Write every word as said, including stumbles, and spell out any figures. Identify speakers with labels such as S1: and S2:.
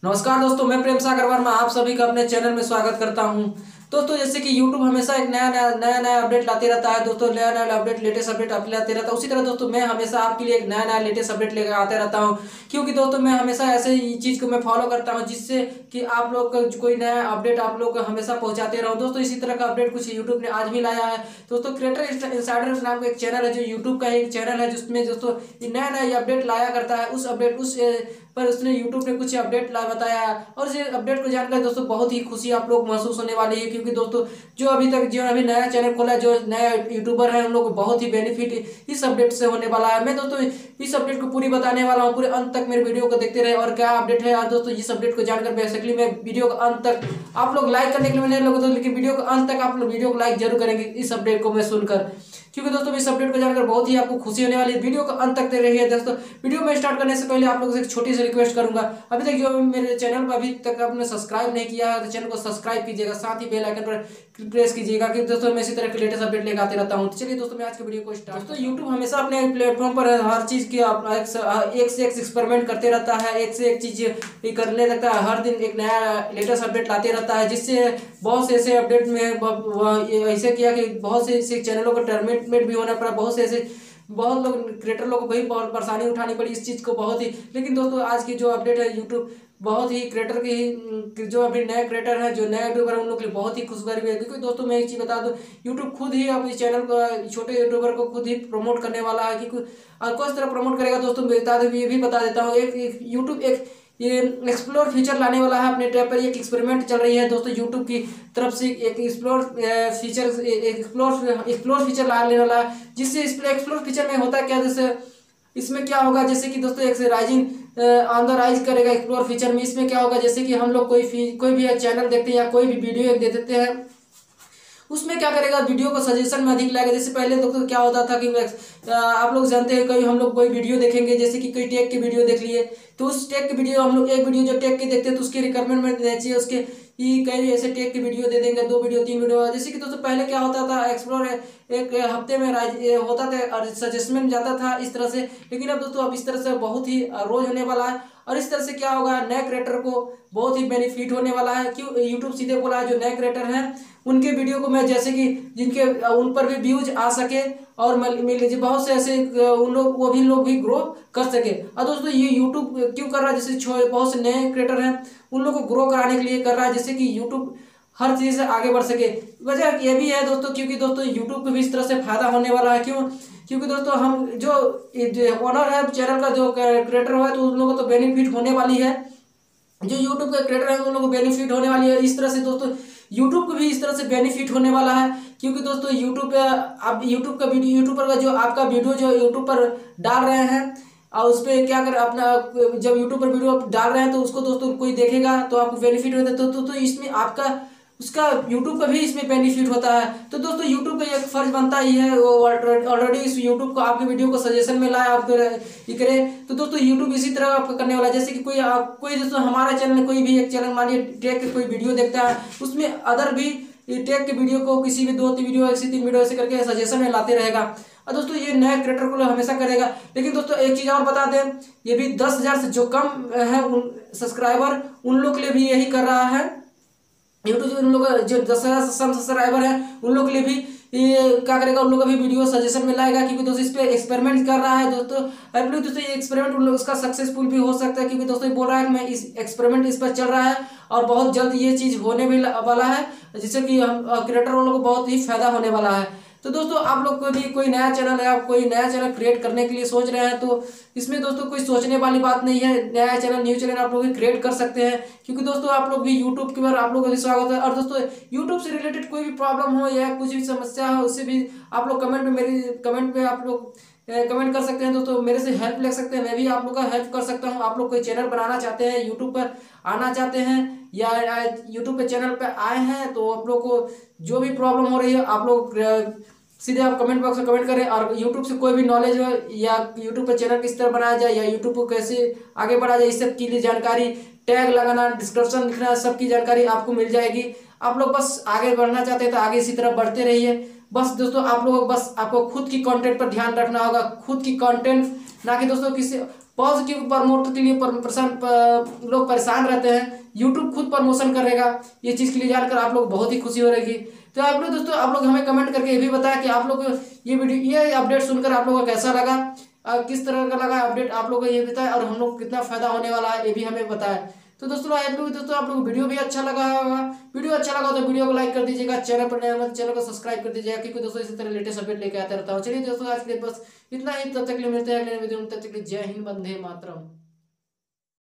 S1: नमस्कार दोस्तों, मैं प्रेम सागर वर्मा आप सभी का अपने चैनल में स्वागत करता हूं। दोस्तों, जैसे कि YouTube हमेशा एक नया नया नया नया अपडेट लाते रहता है। दोस्तों, नया नया अपडेट लेटेस्ट अपडेट आप लाते रहता है। उसी तरह दोस्तों मैं हमेशा आपके लिए एक नया नया लेटेस्ट अपडेट लेकर आते रहता हूं, क्योंकि दोस्तों मैं हमेशा ऐसे चीज को मैं फॉलो करता हूं जिससे कि आप लोग को कोई नया अपडेट आप लोग को हमेशा पहुंचाते रहूं। दोस्तों, इसी तरह का अपडेट कुछ यूट्यूब ने आज भी लाया है। दोस्तों, क्रिएटर इंसाइडर नाम का एक चैनल है जो यूट्यूब का एक चैनल है, जिसमें दोस्तों नया नया अपडेट लाया करता है। उस अपडेट उस पर उसने यूट्यूब ने कुछ अपडेट ला बताया है, और इस अपडेट को जानकर दोस्तों बहुत ही खुशी आप लोग महसूस होने वाली है, क्योंकि दोस्तों जो अभी तक जो अभी नया चैनल खोला है, जो नया यूट्यूबर है, उन लोग को बहुत ही बेनिफिट इस अपडेट से होने वाला है। मैं दोस्तों इस अपडेट को पूरी बताने वाला हूँ, पूरे अंत तक मेरे वीडियो को देखते रहे और क्या अपडेट है। और दोस्तों इस अपडेट को जानकर बेसिकली मैं वीडियो का अंत तक आप लोग लाइक करने के लिए मैंने लोग तो लेकिन वीडियो का अंत तक आप लोग वीडियो को लाइक जरूर करेंगे इस अपडेट को मैं सुनकर, क्योंकि दोस्तों इस अपडेट को जानकर बहुत ही आपको खुशी होने वाली है। वीडियो को अंत तक देखते रहिए। दोस्तों, वीडियो में स्टार्ट करने से पहले आप लोगों से एक छोटी सी रिक्वेस्ट करूंगा, अभी तक जो मेरे चैनल पर अभी तक आपने सब्सक्राइब नहीं किया है तो चैनल को सब्सक्राइब कीजिएगा, साथ ही बेल आइकन पर प्रेस कीजिएगा, कि दोस्तों मैं इसी तरह के लेटेस्ट अपडेट लेकर आते रहता हूं। तो चलिए दोस्तों मैं आज के वीडियो को स्टार्ट। दोस्तों, यूट्यूब हमेशा अपने प्लेटफॉर्म पर हर चीज की एक से एक एक्सपेरिमेंट करते रहता है, एक से एक चीज करने लगता है, हर दिन एक नया लेटेस्ट अपडेट लाते रहता है, जिससे बहुत से ऐसे अपडेट में ऐसे किया कि बहुत से ऐसे चैनलों को टर्मिनेट भी होना पड़ा। बहुत से ऐसे बहुत लोग क्रिएटर लोगों को भी बहुत परेशानी उठानी पड़ी इस चीज़ को बहुत ही। लेकिन दोस्तों आज की जो अपडेट है, यूट्यूब बहुत ही क्रिएटर के ही जो अभी नए क्रिएटर हैं, जो नए यूट्यूबर हैं, उन लोग के लिए बहुत ही खुशखबरी है, क्योंकि दोस्तों मैं एक चीज़ बता दूं, यूट्यूब खुद ही अपने चैनल को छोटे यूट्यूबर को खुद ही प्रमोट करने वाला है। कि किस तरह प्रमोट करेगा दोस्तों बता दो, ये भी बता देता हूँ। एक यूट्यूब एक ये एक्सप्लोर फीचर लाने वाला है अपने टैब पर। एक एक्सपेरिमेंट चल रही है दोस्तों यूट्यूब की तरफ से, एक explore feature explore explore feature लाने वाला है, जिससे एक्सप्लोर फीचर में होता है क्या, जैसे इसमें क्या होगा, जैसे कि दोस्तों एक राइजिंग ऑन द राइज करेगा एक्सप्लोर फीचर में। इसमें क्या होगा, जैसे कि हम लोग कोई कोई भी चैनल देखते हैं या कोई भी वीडियो दे देते हैं, उसमें क्या करेगा, वीडियो को सजेशन में अधिक लाएगा। जैसे पहले दोस्तों क्या होता था कि आप लोग जानते हैं, कभी हम लोग कोई वीडियो देखेंगे, जैसे कि कोई टेक की वीडियो देख लिए, तो उस टेक की वीडियो हम लोग एक वीडियो जो टेक की देखते हैं तो उसकी रिक्वायरमेंट में देना चाहिए, उसके ये कई ऐसे टेक की वीडियो दे देंगे, दो वीडियो तीन वीडियो। जैसे कि दोस्तों पहले क्या होता था, एक्सप्लोर एक हफ्ते में होता था और सजेशन जाता था इस तरह से। लेकिन अब दोस्तों अब इस तरह से बहुत ही रोज होने वाला है, और इस तरह से क्या होगा, नए क्रिएटर को बहुत ही बेनिफिट होने वाला है। क्यों, यूट्यूब सीधे बोला है जो नए क्रिएटर हैं उनके वीडियो को मैं, जैसे कि जिनके उन पर भी व्यूज आ सके और मिल लीजिए बहुत से ऐसे उन लोग वो भी लोग भी ग्रो कर सके। और दोस्तों ये यूट्यूब क्यों कर रहा है, जैसे बहुत से नए क्रिएटर हैं उन लोगों को ग्रो कराने के लिए कर रहा है, जिससे कि यूट्यूब हर चीज़ से आगे बढ़ सके। वजह ये भी है दोस्तों, क्योंकि दोस्तों यूट्यूब को भी इस तरह से फायदा होने वाला है। क्यों, क्योंकि दोस्तों हम जो ओनर है चैनल का, जो क्रिएटर है, तो उन लोगों को तो बेनिफिट होने वाली है, जो यूट्यूब के क्रिएटर है उन लोगों को बेनिफिट होने वाली है। इस तरह से दोस्तों यूट्यूब को भी इस तरह से बेनिफिट होने वाला है, क्योंकि दोस्तों यूट्यूब पे आप यूट्यूब का वीडियो यूट्यूबर का जो आपका वीडियो जो यूट्यूब पर डाल रहे हैं, और उस पर क्या कर अपना जब यूट्यूब पर वीडियो आप डाल रहे हैं तो उसको दोस्तों कोई देखेगा तो आपको बेनिफिट होता है। तो, तो, तो इसमें आपका उसका यूट्यूब का भी इसमें बेनिफिट होता है। तो दोस्तों यूट्यूब का एक फर्ज बनता ही है, वो ऑलरेडी इस यूट्यूब को आपके वीडियो को सजेशन में लाए आप ये करें। तो दोस्तों यूट्यूब इसी तरह आपका करने वाला है, जैसे कि कोई आप कोई दोस्तों हमारा चैनल कोई भी एक चैनल मानिए टेक के कोई वीडियो देखता है, उसमें अदर भी टेक के वीडियो को किसी भी दो तीन वीडियो ऐसी तीन वीडियो ऐसे करके सजेशन में लाते रहेगा। और दोस्तों ये नए क्रिएटर को हमेशा करेगा। लेकिन दोस्तों एक चीज़ और बता दें, ये भी दस हजार से जो कम है उन सब्सक्राइबर उन लोग के लिए भी यही कर रहा है यूट्यूब। उन लोग जो दस हजार सब्सक्राइबर है उन लोग के लिए भी ये क्या करेगा, उन लोग का भी वीडियो सजेशन में लाएगा, क्योंकि दोस्तों इस पर एक्सपेरिमेंट कर रहा है दोस्तों। अभी दोस्तों ये एक्सपेरिमेंट उन लोग उसका सक्सेसफुल भी हो सकता है, क्योंकि दोस्तों बोल रहा है कि मैं इस एक्सपेरिमेंट इस पर चल रहा है और बहुत जल्द ये चीज़ होने भी वाला है, जिससे कि हम क्रिएटर वालों को बहुत ही फायदा होने वाला है। तो दोस्तों आप लोग को भी कोई नया चैनल है, आप कोई नया चैनल क्रिएट करने के लिए सोच रहे हैं, तो इसमें दोस्तों कोई सोचने वाली बात नहीं है। नया चैनल न्यू चैनल आप लोग क्रिएट कर सकते हैं, क्योंकि दोस्तों आप लोग भी यूट्यूब के बारे आप लोगों का स्वागत है। और दोस्तों यूट्यूब से रिलेटेड कोई भी प्रॉब्लम हो या कुछ भी समस्या हो, उससे भी आप लोग कमेंट में मेरी कमेंट में आप लोग कमेंट कर सकते हैं दोस्तों, मेरे से हेल्प ले सकते हैं, मैं भी आप लोग का हेल्प कर सकता हूं। आप लोग कोई चैनल बनाना चाहते हैं, यूट्यूब पर आना चाहते हैं या यूट्यूब पे चैनल पे आए हैं, तो आप लोग को जो भी प्रॉब्लम हो रही है आप लोग सीधे आप कमेंट बॉक्स में कमेंट करें। और यूट्यूब से कोई भी नॉलेज हो या यूट्यूब पे चैनल किस तरह बनाया जाए या यूट्यूब को कैसे आगे बढ़ाया जाए, इस सब के लिए जानकारी, टैग लगाना, डिस्क्रिप्शन लिखना, सबकी जानकारी आपको मिल जाएगी। आप लोग बस आगे बढ़ना चाहते हैं तो आगे इसी तरह बढ़ते रहिए। बस दोस्तों आप लोग बस आपको खुद की कंटेंट पर ध्यान रखना होगा, खुद की कंटेंट, ना कि दोस्तों किसी पॉजिटिव प्रमोट के लिए परेशान लोग परेशान रहते हैं, यूट्यूब खुद प्रमोशन करेगा। ये चीज़ के लिए जानकर आप लोग बहुत ही खुशी हो रहेगी। तो आप लोग दोस्तों आप लोग हमें कमेंट करके ये भी बताया कि आप लोग ये वीडियो ये अपडेट सुनकर आप लोगों को कैसा लगा, आ, किस तरह का लगा अपडेट आप लोगों को ये बताया, और हम लोग को कितना फायदा होने वाला है ये भी हमें बताया। तो दोस्तों आप लोग दोस्तों आप लोग वीडियो भी अच्छा लगा होगा, वीडियो अच्छा लगा तो वीडियो को लाइक कर दीजिएगा, चैनल पर नया चैनल को सब्सक्राइब कर दीजिएगा, क्योंकि दोस्तों इसी तरह लेटेस्ट अपडेट लेके आते रहता हूँ। चलिए दोस्तों आज के लिए बस इतना ही, तब तक के लिए मिलते हैं अगले वीडियो में, तब तक के लिए जय हिंद, वंदे मातरम।